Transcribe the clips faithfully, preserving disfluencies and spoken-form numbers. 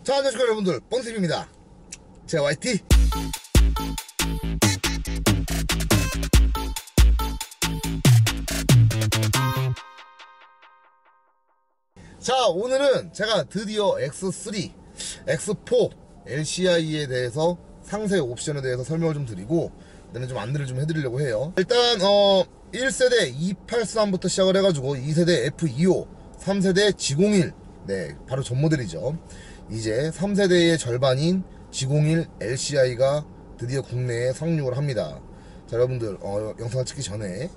자, 안녕하십니까 여러분들, 뻥팀입니다. 제 와이티. 자, 오늘은 제가 드디어 엑스 쓰리, 엑스 포 엘씨아이에 대해서 상세 옵션에 대해서 설명을 좀 드리고 그다음에 좀 안내를 좀 해드리려고 해요. 일단 어 일 세대 이팔삼부터 시작을 해가지고 이 세대 에프 이십오, 삼 세대 지 공일, 네 바로 전 모델이죠. 이제 삼 세대의 절반인 지 공일 엘씨아이가 드디어 국내에 상륙을 합니다. 자, 여러분들 어, 영상을 찍기 전에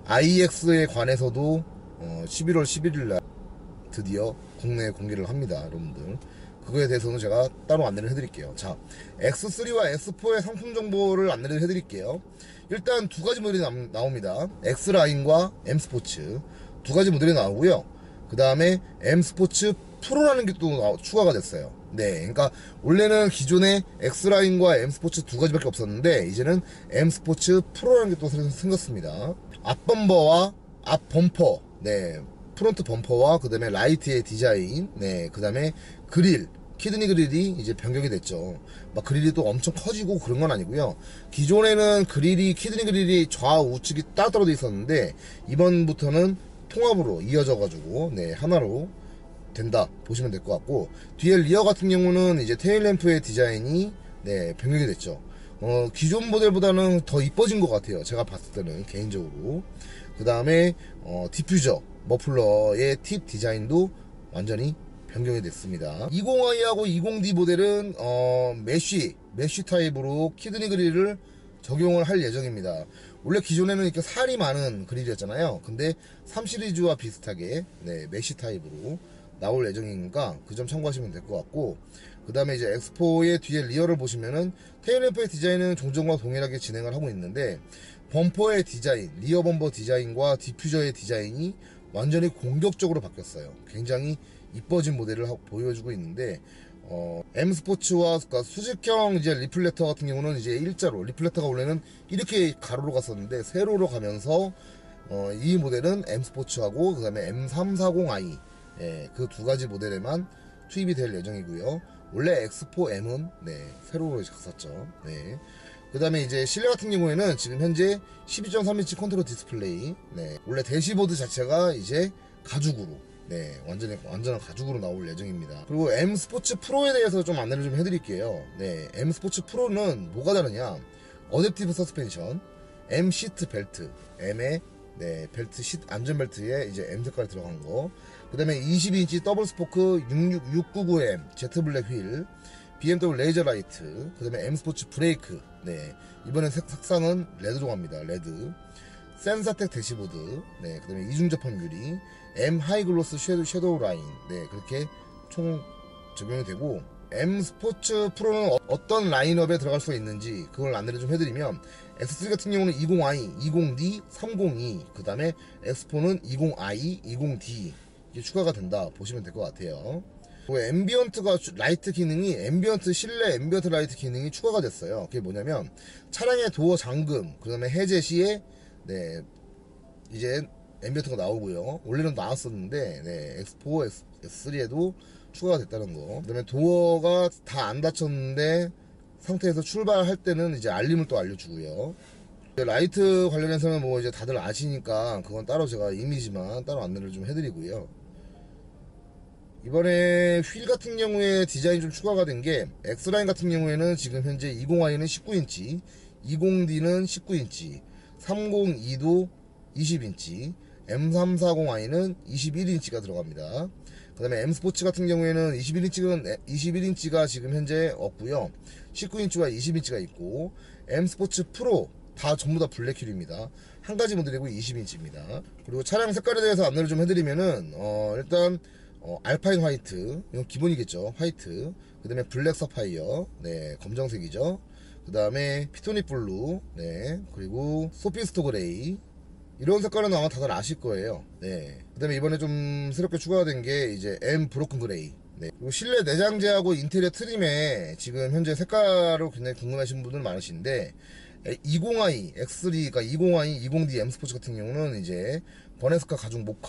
아이엑스에 관해서도 어, 십일월 십일일날 드디어 국내에 공개를 합니다. 여러분들 그거에 대해서는 제가 따로 안내를 해드릴게요. 자, 엑스 쓰리와 엑스 포의 상품 정보를 안내를 해드릴게요. 일단 두 가지 모델이 나, 나옵니다. X라인과 M스포츠 두 가지 모델이 나오고요. 그 다음에 M스포츠 프로라는 게 또 추가가 됐어요. 네, 그러니까 원래는 기존에 X라인과 M스포츠 두 가지밖에 없었는데 이제는 M스포츠 프로라는 게 또 새로 생겼습니다. 앞범퍼와 앞범퍼, 네 프론트 범퍼와 그 다음에 라이트의 디자인, 네 그 다음에 그릴, 키드니 그릴이 이제 변경이 됐죠. 막 그릴이 또 엄청 커지고 그런 건 아니고요. 기존에는 그릴이, 키드니 그릴이 좌우측이 따로 떨어져 있었는데 이번부터는 통합으로 이어져 가지고 네 하나로 된다 보시면 될 것 같고, 뒤에 리어 같은 경우는 이제 테일램프의 디자인이 네 변경이 됐죠. 어 기존 모델보다는 더 이뻐진 것 같아요, 제가 봤을 때는 개인적으로. 그 다음에 어 디퓨저 머플러의 팁 디자인도 완전히 변경이 됐습니다. 이십 아이하고 이십 디 모델은 어 메쉬 메쉬 타입으로 키드니 그릴을 적용을 할 예정입니다. 원래 기존에는 이렇게 살이 많은 그릴이었잖아요. 근데 삼 시리즈와 비슷하게 네 메쉬 타입으로 나올 예정이니까 그 점 참고하시면 될 것 같고, 그 다음에 이제 엑스 포의 뒤에 리어를 보시면은 테일램프의 디자인은 종전과 동일하게 진행을 하고 있는데 범퍼의 디자인, 리어 범퍼 디자인과 디퓨저의 디자인이 완전히 공격적으로 바뀌었어요. 굉장히 이뻐진 모델을 보여주고 있는데 어, M스포츠와 그러니까 수직형 이제 리플렉터 같은 경우는 이제 일자로, 리플렉터가 원래는 이렇게 가로로 갔었는데 세로로 가면서 어, 이 모델은 M스포츠하고 그 다음에 엠 삼백사십 아이, 예, 그 두 가지 모델에만 투입이 될 예정이고요. 원래 엑스 포 엠은 네, 세로로 갔었죠. 네. 그 다음에 이제 실내 같은 경우에는 지금 현재 십이 점 삼 인치 컨트롤 디스플레이, 네, 원래 대시보드 자체가 이제 가죽으로, 네, 완전히, 완전한 가죽으로 나올 예정입니다. 그리고 M 스포츠 프로에 대해서 좀 안내를 좀 해드릴게요. 네, M 스포츠 프로는 뭐가 다르냐, 어댑티브 서스펜션, M 시트 벨트, M의 네, 벨트, 시트, 안전벨트에 이제 M 색깔이 들어간 거, 그 다음에 이십이 인치 더블 스포크 육구구 엠 제트 블랙 휠, 비엠더블유 레이저 라이트, 그 다음에 M 스포츠 브레이크, 네 이번엔 색, 색상은 레드로 갑니다. 레드. 센사텍 대시보드, 네 그 다음에 이중 접합 유리, M 하이글로스 섀도우, 섀도우 라인, 네 그렇게 총 적용이 되고, M 스포츠 프로는 어, 어떤 라인업에 들어갈 수가 있는지 그걸 안내를 좀 해드리면, 엑스 쓰리 같은 경우는 이십 아이, 이십 디, 삼백이, 그 다음에 엑스 포는 이십 아이, 이십 디 이게 추가가 된다 보시면 될 것 같아요. 앰비언트가 라이트 기능이, 앰비언트 실내 앰비언트 라이트 기능이 추가가 됐어요. 그게 뭐냐면 차량의 도어 잠금, 그 다음에 해제 시에 네 이제 앰비언트가 나오고요. 원래는 나왔었는데 네 엑스 포, 엑스 쓰리에도 추가가 됐다는 거. 그 다음에 도어가 다 안 닫혔는데 상태에서 출발할 때는 이제 알림을 또 알려주고요. 라이트 관련해서는 뭐 이제 다들 아시니까 그건 따로 제가 이미지만 따로 안내를 좀 해드리고요. 이번에 휠 같은 경우에 디자인 좀 추가가 된 게, X라인 같은 경우에는 지금 현재 이십 아이는 십구 인치, 이십 디는 십구 인치, 삼백이도 이십 인치, 엠 삼백사십 아이는 이십일 인치가 들어갑니다. 그 다음에 M 스포츠 같은 경우에는 이십일 인치는, 이십일 인치가 지금 현재 없고요. 십구 인치와 이십 인치가 있고, M 스포츠 프로 다 전부 다 블랙휠입니다. 한 가지 모델이고 이십 인치입니다. 그리고 차량 색깔에 대해서 안내를 좀 해드리면은 어 일단 어, 알파인 화이트, 이건 기본이겠죠. 화이트. 그 다음에 블랙 서파이어, 네, 검정색이죠. 그 다음에 피토닉 블루, 네, 그리고 소피스토 그레이. 이런 색깔은 아마 다들 아실 거예요. 네. 그 다음에 이번에 좀 새롭게 추가가 된 게 이제 M 브로큰 그레이. 네. 그리고 실내 내장재하고 인테리어 트림에 지금 현재 색깔로 굉장히 궁금하신 분들 많으신데, 이십 아이, 엑스 쓰리, 그러니까 이십 아이, 이십 디 M 스포츠 같은 경우는 이제 버네스카 가죽 모카,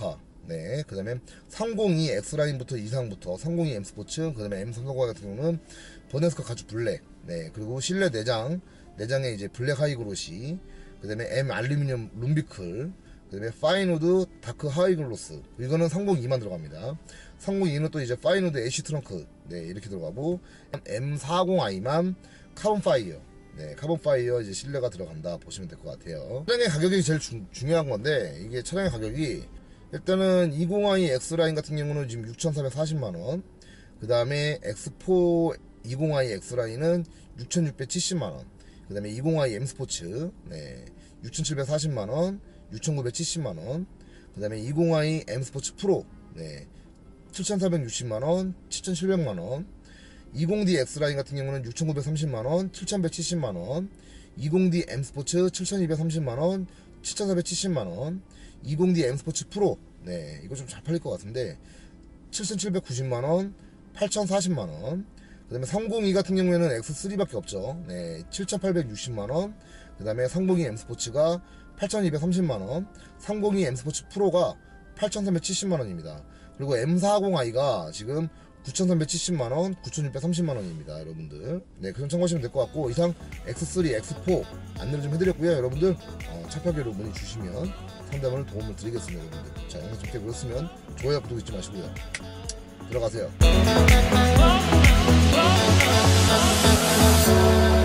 네, 그 다음에 삼공이 X라인부터 이상부터 삼공이 M 스포츠, 그 다음에 M 삼백오십 같은 경우는 버네스카 가죽 블랙, 네, 그리고 실내 내장, 내장에 이제 블랙 하이그로시, 그 다음에 M 알루미늄 룸비클, 그 다음에 파인우드 다크 하이글로스, 이거는 삼공이만 들어갑니다. 삼공이는 또 이제 파인우드 애쉬 트렁크, 네, 이렇게 들어가고, 엠 사십 아이만 카본 파이어, 네, 카본 파이어 이제 실내가 들어간다 보시면 될 것 같아요. 차량의 가격이 제일 주, 중요한 건데, 이게 차량의 가격이 일단은 이십 아이 X라인 같은 경우는 지금 육천사백사십만 원, 그 다음에 엑스포 이십 아이 X라인은 육천육백칠십만 원, 그 다음에 이십 아이 M 스포츠, 네, 육천칠백사십만 원, 육천구백칠십만 원, 그 다음에 이십 아이 M 스포츠 프로, 네, 칠천사백육십만 원, 칠천칠백만 원, 이십 디 X라인 같은 경우는 육천구백삼십만 원, 칠천백칠십만 원, 이십 디 M 스포츠 칠천이백삼십만 원, 칠천사백칠십만 원, 이십 디 M 스포츠 프로, 네, 이거 좀 잘 팔릴 것 같은데 칠천칠백구십만 원, 팔천사십만 원, 그 다음에 삼공이 같은 경우에는 엑스 쓰리밖에 없죠. 네, 칠천팔백육십만 원, 그 다음에 삼공이 M 스포츠가 팔천이백삼십만 원, 삼공이 M 스포츠 프로가 팔천삼백칠십만 원입니다. 그리고 엠 사십 아이가 지금 구천삼백칠십만 원, 구천육백삼십만 원입니다. 여러분들, 네, 그 점 참고하시면 될 것 같고, 이상 엑스 쓰리, 엑스 포 안내를 좀 해드렸고요. 여러분들 어, 차표계로 문의 주시면 상담을 도움을 드리겠습니다. 여러분들, 자, 영상 좋게 보셨으면 좋아요, 구독 잊지 마시고요. 들어가세요.